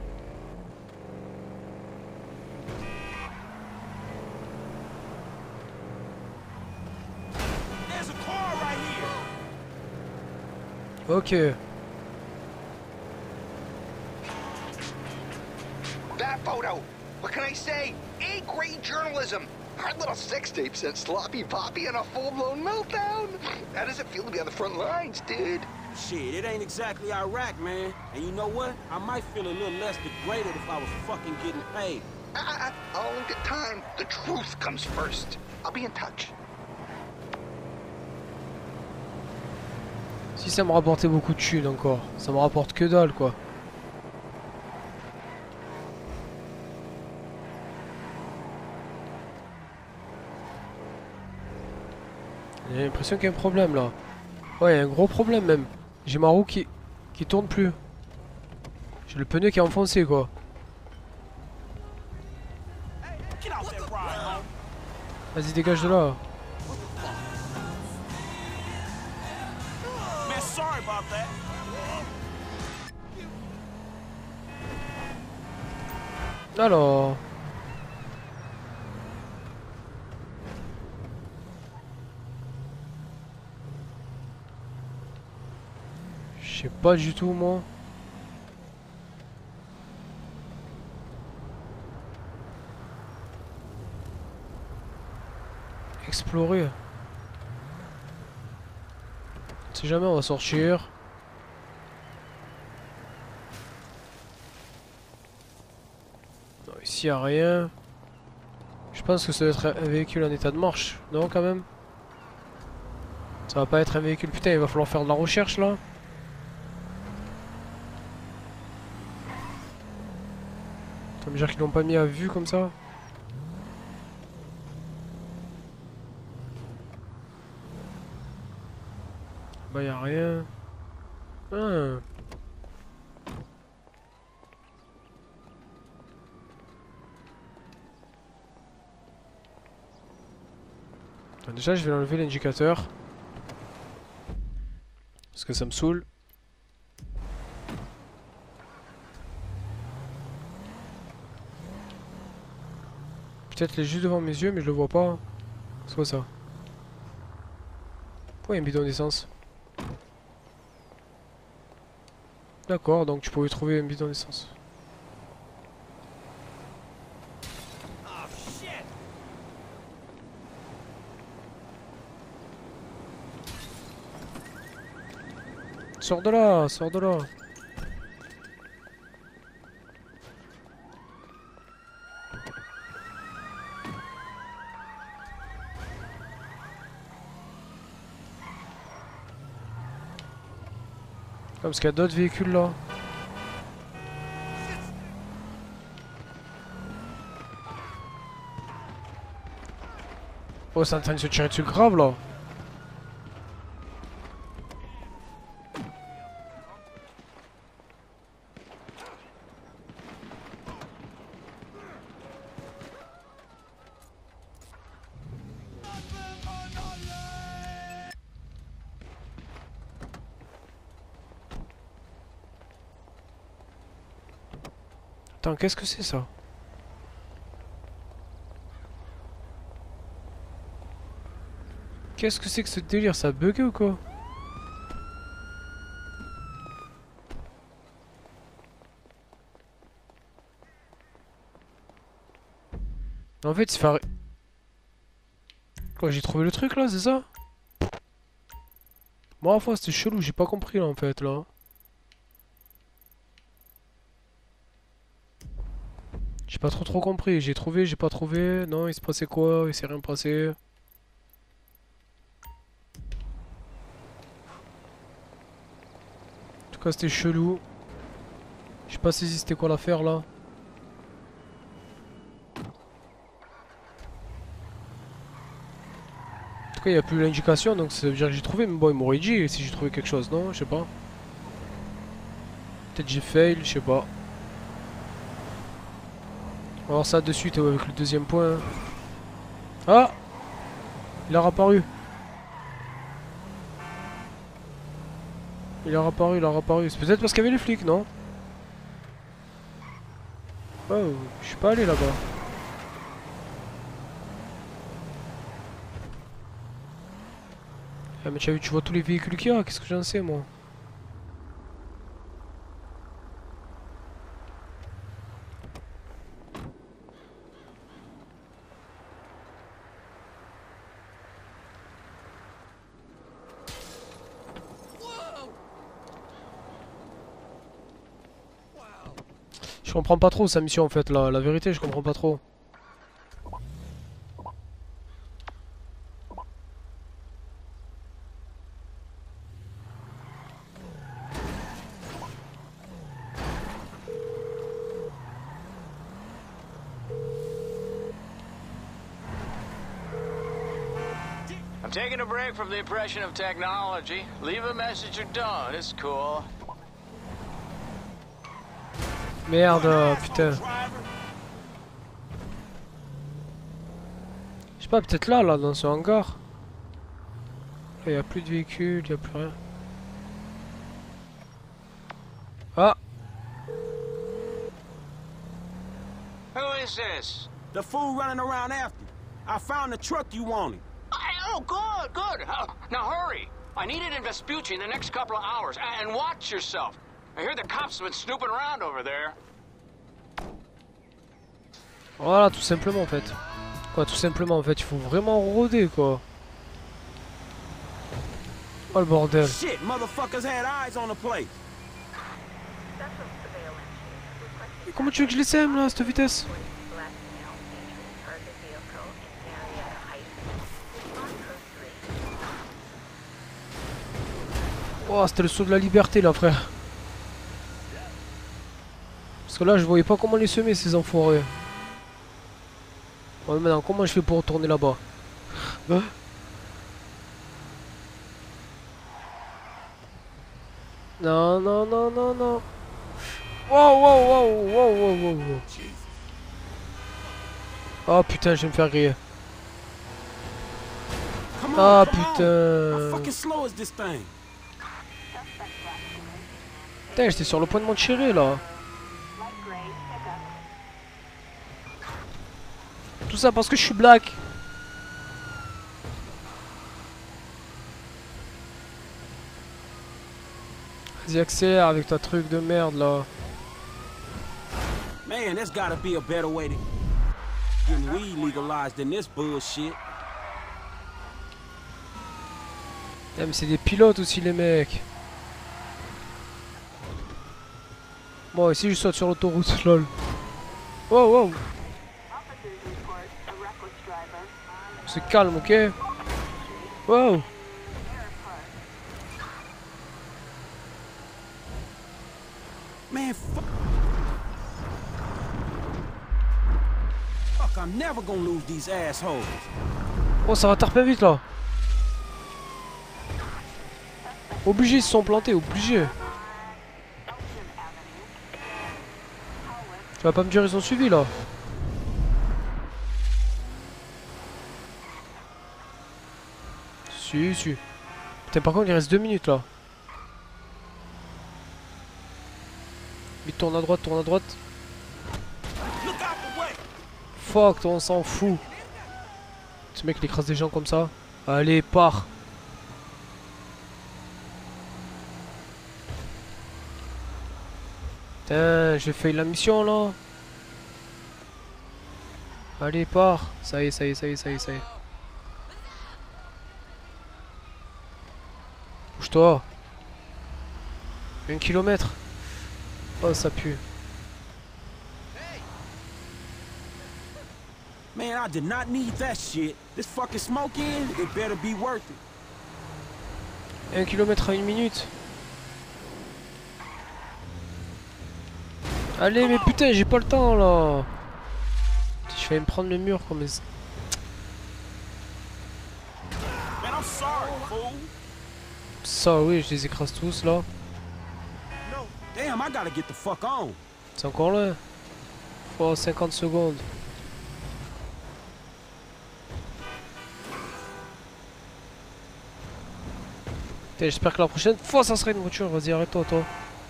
Ok. That photo. What can I say? A-grade journalism. Our little sex tape sent Sloppy Poppy in a full-blown meltdown. How does it feel to be on the front lines, dude? Shit, it ain't exactly Iraq, man. And you know what? I might feel a little less degraded if I was fucking getting paid. Ah, uh, all in good time. The truth comes first. I'll be in touch. Si ça me rapportait beaucoup de thunes encore, ça me rapporte que dalle quoi. J'ai l'impression qu'il y a un problème là. Ouais, il y a un gros problème même. J'ai ma roue qui, qui tourne plus. J'ai le pneu qui est enfoncé quoi. Vas-y, dégage de là. Alors... Je sais pas du tout moi. Explorer. Si jamais on va sortir. Non, ici y a rien. Je pense que ça doit être un véhicule en état de marche. Non quand même. Ça va pas être un véhicule. Putain, il va falloir faire de la recherche là. Ça veut dire qu'ils l'ont pas mis à vue comme ça. Bah y'a rien. Ah. Déjà je vais enlever l'indicateur. Parce que ça me saoule. Peut-être les juste devant mes yeux mais je le vois pas. C'est quoi ça? Pourquoi il y a un bidon d'essence? D'accord, donc tu pouvais trouver un bidon d'essence. Sors de là, sors de là. Parce qu'il y a d'autres véhicules là. Oh, c'est en train de se tirer dessus grave là. Attends, qu'est-ce que c'est ça? Qu'est-ce que c'est que ce délire? Ça a bugué ou quoi? En fait, il fait... Quoi, j'ai trouvé le truc là, c'est ça? Moi, enfin, c'était chelou, j'ai pas compris là en fait là. J'ai pas trop trop compris, j'ai trouvé, j'ai pas trouvé, non il se passait quoi, il s'est rien passé. En tout cas c'était chelou. J'ai pas saisi c'était quoi l'affaire là. En tout cas il n'y a plus l'indication donc ça veut dire que j'ai trouvé, mais bon il m'aurait dit si j'ai trouvé quelque chose, non? Je sais pas. Peut-être j'ai fail, je sais pas. On va voir ça de suite avec le deuxième point. Ah! Il a réapparu. Il a réapparu, il a réapparu. C'est peut-être parce qu'il y avait les flics, non? Oh, je suis pas allé là-bas. Ah mais tu as vu, tu vois tous les véhicules qu'il y a, qu'est-ce que j'en sais moi? Je comprends pas trop sa mission en fait, la, la vérité je comprends pas trop. I'm taking a break from the oppression of technology. Leave a message or don't, it's cool. Merde, putain. Je sais pas, peut-être là, là, dans ce hangar. Il n'y a plus de véhicules, il n'y a plus rien. Ah! Who is this? The fool running around after you. I found the truck you wanted. Oh, good, good. Uh, now hurry. I need it in Vespucci in the next couple of hours. And watch yourself. I hear the cops have been snooping around over there. Voilà, tout simplement en fait. Quoi, tout simplement en fait, il faut vraiment rôder quoi. Oh le bordel. Shit, motherfuckers had eyes on the place. Et comment tu veux que je les sème là à cette vitesse? Oh, c'était le saut de la liberté là, frère. Parce que là, je voyais pas comment les semer, ces enfoirés. Ouais, maintenant, comment je fais pour retourner là-bas? Hein? Non, non, non, non, non. Wow, wow, wow, wow, wow, wow, wow. Oh putain, je vais me faire griller. Ah putain. Putain, j'étais sur le point de m'en tirer là. Tout ça parce que je suis black. Vas-y, accélère avec ta truc de merde là. Man, there's gotta be a better way to get weed legalized than this bullshit. Yeah, mais c'est des pilotes aussi les mecs. Bon, ici je saute sur l'autoroute, lol. Wow, wow. C'est calme, ok. Wow. Man, fuck. Fuck, I'm never gonna lose these assholes. Oh, ça va tarper vite là. Obligé, ils se sont plantés, obligé. Tu vas pas me dire ils ont suivi là. Si, si. Putain, par contre, il reste deux minutes là. Vite, tourne à droite, tourne à droite. Fuck, toi, on s'en fout. Ce mec, il écrase des gens comme ça. Allez, pars. Putain, j'ai fait la mission là. Allez, pars. Ça y est, ça y est, ça y est, ça y est, ça y est. Bouge-toi. Un kilomètre. Oh, ça pue. Man, I did not need that shit. This fucking smoke in, it better be worth it. Un kilomètre à une minute. Allez, mais putain, j'ai pas le temps là. Je vais me prendre le mur comme. Ça, oui, je les écrase tous là. Damn, I gotta get the fuck on. C'est encore là. Oh, cinquante secondes. J'espère que la prochaine fois ça sera une voiture. Vas-y, arrête-toi, toi.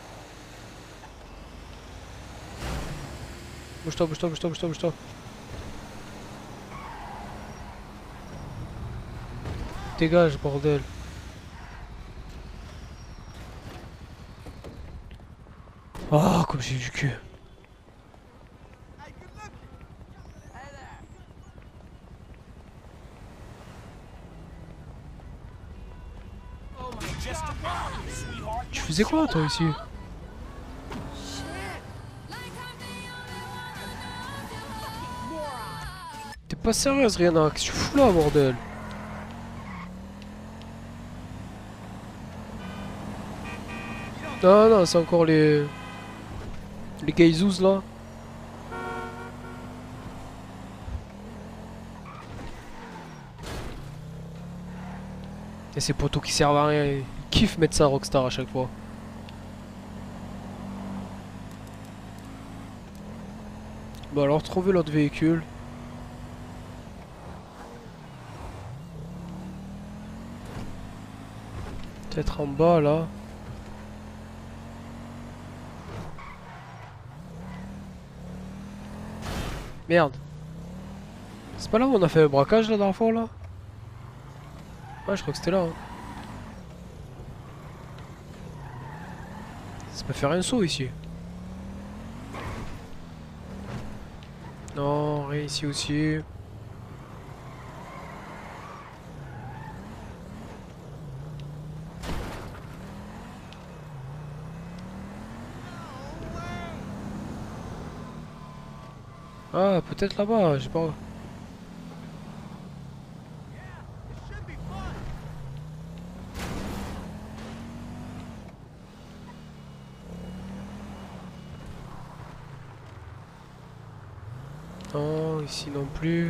Bouge-toi, bouge-toi, bouge-toi, bouge-toi, bouge-toi. Dégage, bordel. Oh, comme j'ai du cul. Tu faisais quoi toi ici? T'es pas sérieuse, Rihanna? Qu'est-ce que tu fous là, bordel? Non, non, c'est encore les... Les gaizous là. Et ces poteaux qui servent à rien, ils kiffent mettre ça à Rockstar à chaque fois. Bon alors trouver l'autre véhicule. Peut-être en bas là. Merde. C'est pas là où on a fait le braquage la dernière fois là? Ouais, je crois que c'était là. Hein. Ça peut faire un saut ici. Non, rien ici aussi. Ah, peut-être là-bas, je sais pas. Non, ici non plus.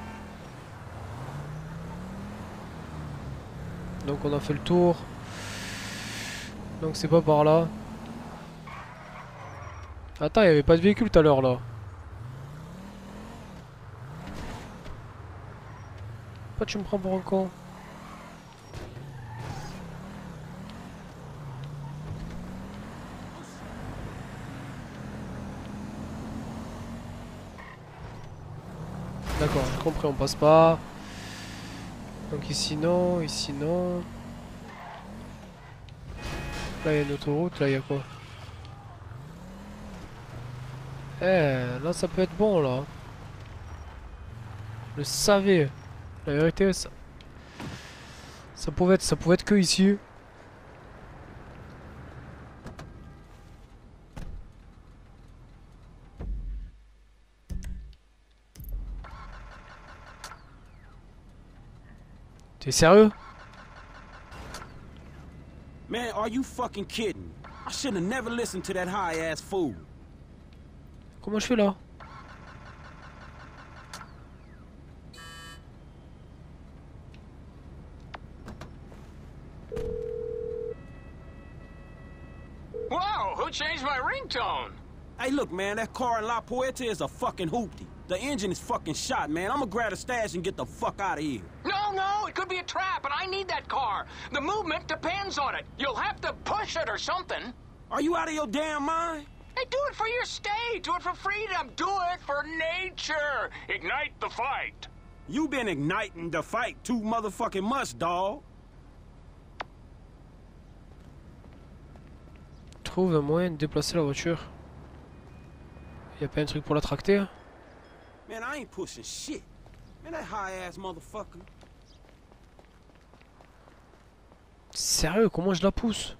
Donc on a fait le tour. Donc c'est pas par là. Attends, il n'y avait pas de véhicule tout à l'heure là. Pourquoi tu me prends pour un con? D'accord, j'ai compris, on passe pas. Donc ici non, ici non. Là il y a une autoroute, là il y a quoi? Eh, là ça peut être bon là. Je le savais. La vérité, ça... Ça pouvait être, ça pouvait être que ici. T'es sérieux? Man, are you fucking kidding? I should have never listened to that high-ass fool. Comment je fais là? Whoa, who changed my ringtone? Hey, look, man, that car in La Puerta is a fucking hoopty. The engine is fucking shot, man. I'm gonna grab a stash and get the fuck out of here. No, no, it could be a trap, and I need that car. The movement depends on it. You'll have to push it or something. Are you out of your damn mind? Hey, do it for your state. Do it for freedom. Do it for nature. Ignite the fight. You been igniting the fight too motherfucking much, dawg. Trouve un moyen de déplacer la voiture. Y'a pas un truc pour la tracter? Man, I ain't pushing shit. Man, that high-ass motherfucker. Sérieux, comment je la pousse?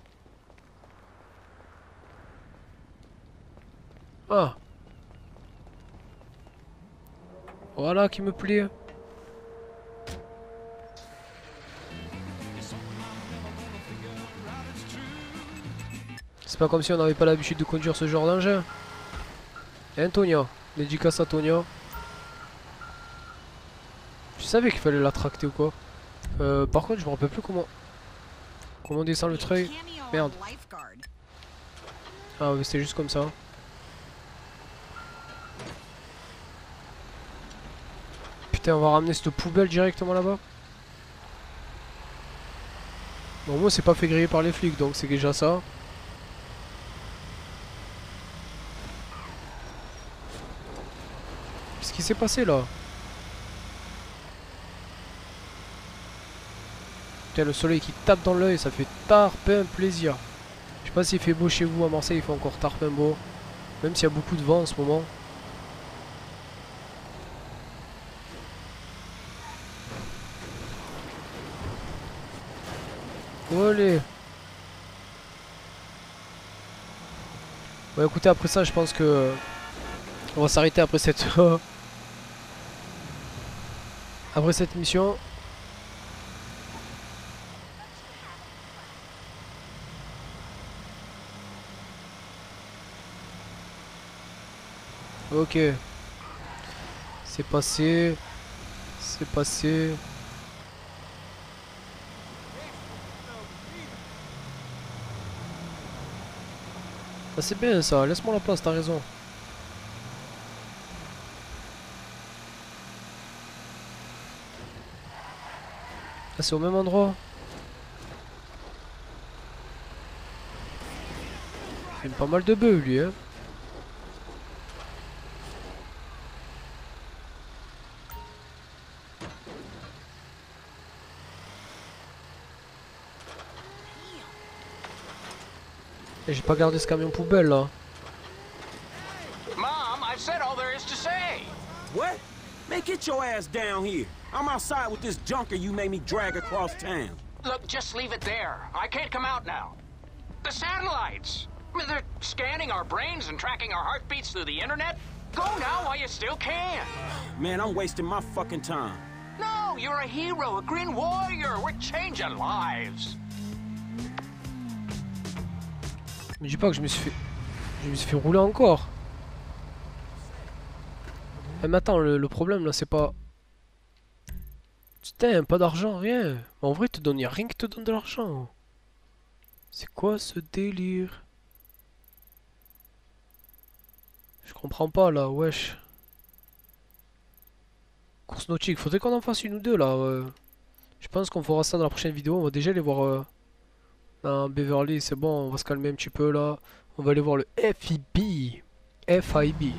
Ah. Voilà qui me plaît. C'est pas comme si on n'avait pas l'habitude de conduire ce genre d'engin. Hein, Tonia? Dédicace à Tonia. Je savais qu'il fallait la tracter ou quoi. Euh, par contre, je me rappelle plus comment... Comment on descend le trail. Merde. Ah oui, c'est juste comme ça. Putain, on va ramener cette poubelle directement là-bas. Bon, moi, c'est pas fait griller par les flics, donc c'est déjà ça. Qu'est-ce qui s'est passé là? Putain, le soleil qui tape dans l'œil, ça fait tarpin plaisir. Je sais pas s'il fait beau chez vous à Marseille, il fait encore tarpin beau. Même s'il y a beaucoup de vent en ce moment. Allez. Bon, écoutez, après ça, je pense que on va s'arrêter après cette après cette mission. Ok. C'est passé. C'est passé. Ah, c'est bien ça, laisse-moi la place, t'as raison. Ah, c'est au même endroit. Il fait pas mal de bœufs lui, hein. Et j'ai pas gardé ce camion poubelle là. Mom, I've said all there is to say. What? Man, get your ass down here. I'm outside with this junker you made me drag across town. Look, just leave it there. I can't come out now. The satellites. I mean, they're scanning our brains and tracking our heartbeats through the internet. Go now while you still can. Man, I'm wasting my fucking time. No, you're a hero, a green warrior. We're changing lives. Me dis pas que je me suis fait... Je me suis fait rouler encore. Eh, mais attends, le, le problème là c'est pas... Putain, pas d'argent, rien. En vrai, te donne, y a rien qui te donne de l'argent. C'est quoi ce délire? Je comprends pas là, wesh. Course nautique, faudrait qu'on en fasse une ou deux là. Euh. Je pense qu'on fera ça dans la prochaine vidéo. On va déjà aller voir euh, dans Beverly, c'est bon, on va se calmer un petit peu là. On va aller voir le F I B. F I B.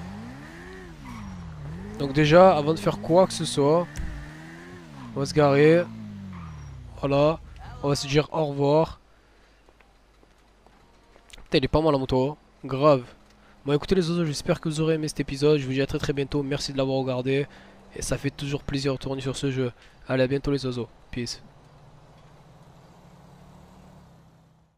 Donc déjà, avant de faire quoi que ce soit, on va se garer. Voilà. On va se dire au revoir. Putain, il est pas mal la moto. Grave. Bon écoutez les oiseaux, j'espère que vous aurez aimé cet épisode. Je vous dis à très très bientôt. Merci de l'avoir regardé. Et ça fait toujours plaisir de tourner sur ce jeu. Allez, à bientôt les oiseaux. Peace.